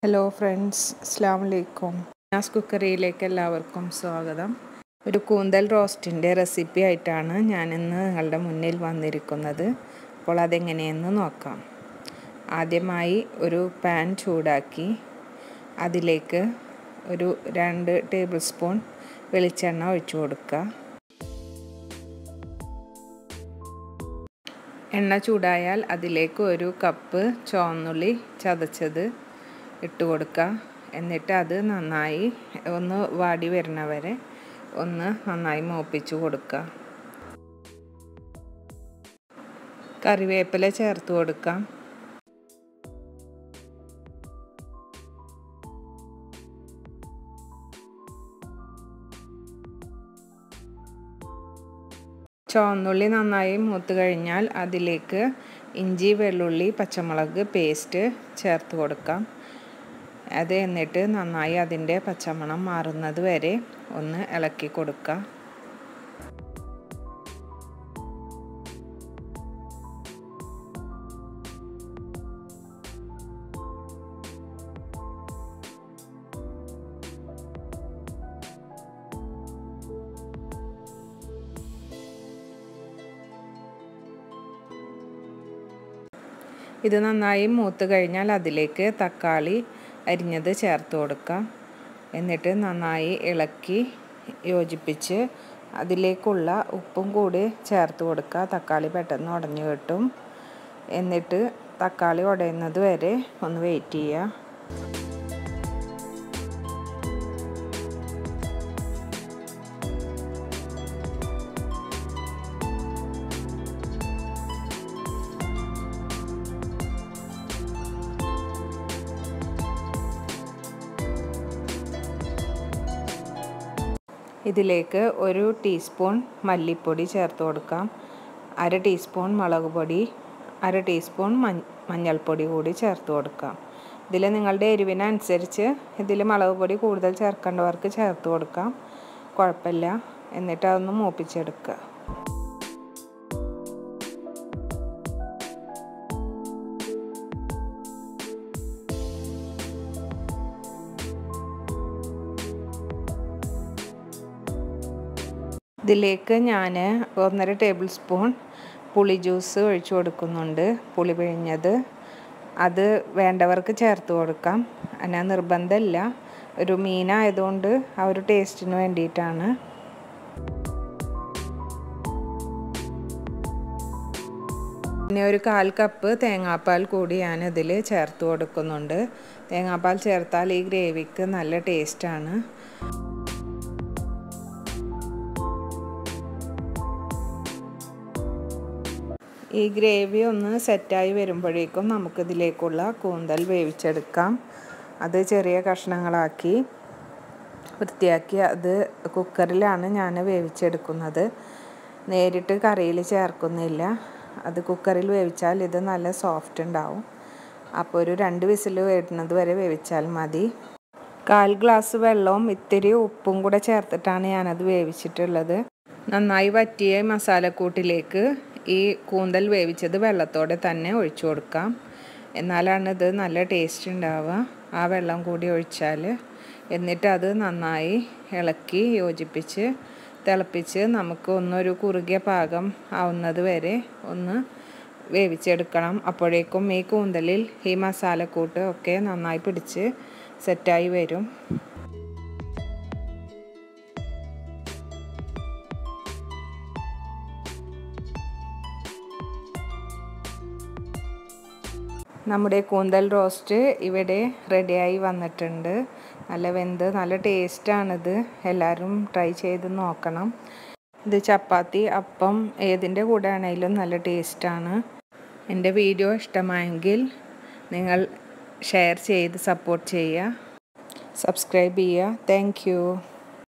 Hello friends, അസ്സലാമു അലൈക്കും. കുക്കറിയിലേക്ക് എല്ലാവർക്കും സ്വാഗതം. ഒരു കൂന്തൽ റോസ്റ്റിൻ്റെ റെസിപ്പി ആയിട്ടാണ് ഞാനിന്ന് നിങ്ങളുടെ മുന്നിൽ വന്നിരിക്കുന്നത്. അപ്പോൾ അതെങ്ങനെയെന്ന് നോക്കാം. ആദ്യമായി ഒരു പാൻ ചൂടാക്കി അതിലേക്ക് ഒരു 2 ടേബിൾ സ്പൂൺ വെളിച്ചെണ്ണ ഒഴിച്ചു കൊടുക്കുക. എണ്ണ ചൂടായാൽ അതിലേക്ക് ഒരു കപ്പ് ചുവന്നുള്ളി ചതച്ചത് ഇട്ട് കൊടുക്കുക. എന്നിട്ട് അത് നന്നായി ഒന്ന് വാടി വരുന്നവരെ ഒന്ന് നന്നായി മൂപ്പിച്ച് കൊടുക്കുക. കറിവേപ്പില ചേർത്ത് കൊടുക്കാം. ചുവന്നുള്ളി നന്നായി മൂത്ത് കഴിഞ്ഞാൽ അതിലേക്ക് ഇഞ്ചി, വെള്ളുള്ളി, പച്ചമുളക് പേസ്റ്റ് ചേർത്ത് കൊടുക്കാം. അത് എന്നിട്ട് നന്നായി അതിൻ്റെ പച്ചമണം മാറുന്നത് വരെ ഒന്ന് ഇളക്കി കൊടുക്കുക. ഇത് നന്നായി മൂത്ത് കഴിഞ്ഞാൽ അതിലേക്ക് തക്കാളി അരിഞ്ഞത് ചേർത്ത് കൊടുക്കാം. എന്നിട്ട് നന്നായി ഇളക്കി യോജിപ്പിച്ച് അതിലേക്കുള്ള ഉപ്പും കൂടി ചേർത്ത് കൊടുക്കുക. തക്കാളി പെട്ടെന്ന് ഉടഞ്ഞു കിട്ടും. എന്നിട്ട് തക്കാളി ഉടയുന്നത് വരെ ഒന്ന് വെയിറ്റ് ചെയ്യുക. ഇതിലേക്ക് 1 ടീസ്പൂൺ മല്ലിപ്പൊടി ചേർത്ത് കൊടുക്കാം. 1/2 ടീസ്പൂൺ മുളക് പൊടി, 1/2 ടീസ്പൂൺ മഞ്ഞൾപ്പൊടി കൂടി ചേർത്ത് കൊടുക്കാം. ഇതിൽ നിങ്ങളുടെ എരിവിനനുസരിച്ച് ഇതിൽ മുളക് പൊടി കൂടുതൽ ചേർക്കേണ്ടവർക്ക് ചേർത്ത് കൊടുക്കാം, കുഴപ്പമില്ല. എന്നിട്ട് അതൊന്ന് മൂപ്പിച്ചെടുക്കുക. ഇതിലേക്ക് ഞാൻ 1.5 ടേബിൾ സ്പൂൺ പുളി ജ്യൂസ് ഒഴിച്ചു കൊടുക്കുന്നുണ്ട്. പുളി പിഴിഞ്ഞത് അത് വേണ്ടവർക്ക് ചേർത്ത് കൊടുക്കാം. എന്നാൽ നിർബന്ധമില്ല. ഒരു മീനായതുകൊണ്ട് ആ ഒരു ടേസ്റ്റിന് വേണ്ടിയിട്ടാണ്. പിന്നെ ഒരു 1/4 കപ്പ് തേങ്ങാപ്പാൽ കൂടി ഞാൻ ഇതിൽ ചേർത്ത് കൊടുക്കുന്നുണ്ട്. തേങ്ങാപ്പാൽ ചേർത്താൽ ഈ ഗ്രേവിക്ക് നല്ല ടേസ്റ്റാണ്. ഈ ഗ്രേവി ഒന്ന് സെറ്റായി വരുമ്പോഴേക്കും നമുക്കിതിലേക്കുള്ള കൂന്തൽ വേവിച്ചെടുക്കാം. അത് ചെറിയ കഷ്ണങ്ങളാക്കി വൃത്തിയാക്കി അത് കുക്കറിലാണ് ഞാൻ വേവിച്ചെടുക്കുന്നത്. നേരിട്ട് കറിയിൽ ചേർക്കുന്നില്ല. അത് കുക്കറിൽ വേവിച്ചാൽ ഇത് നല്ല സോഫ്റ്റ് ഉണ്ടാവും. അപ്പോൾ ഒരു 2 വിസിൽ വരുന്നത് വരെ വേവിച്ചാൽ മതി. 1/4 ഗ്ലാസ് വെള്ളവും ഇത്തിരി ഉപ്പും കൂടെ ചേർത്തിട്ടാണ് ഞാനത് വേവിച്ചിട്ടുള്ളത്. നന്നായി വറ്റിയ മസാലക്കൂട്ടിലേക്ക് ഈ കൂന്തൽ വേവിച്ചത് വെള്ളത്തോടെ തന്നെ ഒഴിച്ചു കൊടുക്കാം. എന്നാലാണ് ഇത് നല്ല ടേസ്റ്റ് ഉണ്ടാവുക, ആ വെള്ളം കൂടി ഒഴിച്ചാൽ. എന്നിട്ട് അത് നന്നായി ഇളക്കി യോജിപ്പിച്ച് തിളപ്പിച്ച് നമുക്ക് ഒന്നൊരു കുറുകിയ പാകം ആവുന്നത് വരെ ഒന്ന് വേവിച്ചെടുക്കണം. അപ്പോഴേക്കും ഈ കൂന്തലിൽ ഈ മസാലക്കൂട്ട് ഒക്കെ നന്നായി പിടിച്ച് സെറ്റായി വരും. നമ്മുടെ കൂന്തൽ റോസ്റ്റ് ഇവിടെ റെഡിയായി വന്നിട്ടുണ്ട്. നല്ല വെന്ത് നല്ല ടേസ്റ്റാണിത്. എല്ലാവരും ട്രൈ ചെയ്ത് നോക്കണം. ഇത് ചപ്പാത്തി, അപ്പം ഏതിൻ്റെ കൂടെ ആണെങ്കിലും നല്ല ടേസ്റ്റാണ്. എൻ്റെ വീഡിയോ ഇഷ്ടമായെങ്കിൽ നിങ്ങൾ ഷെയർ ചെയ്ത് സപ്പോർട്ട് ചെയ്യുക, സബ്സ്ക്രൈബ് ചെയ്യുക. Thank U.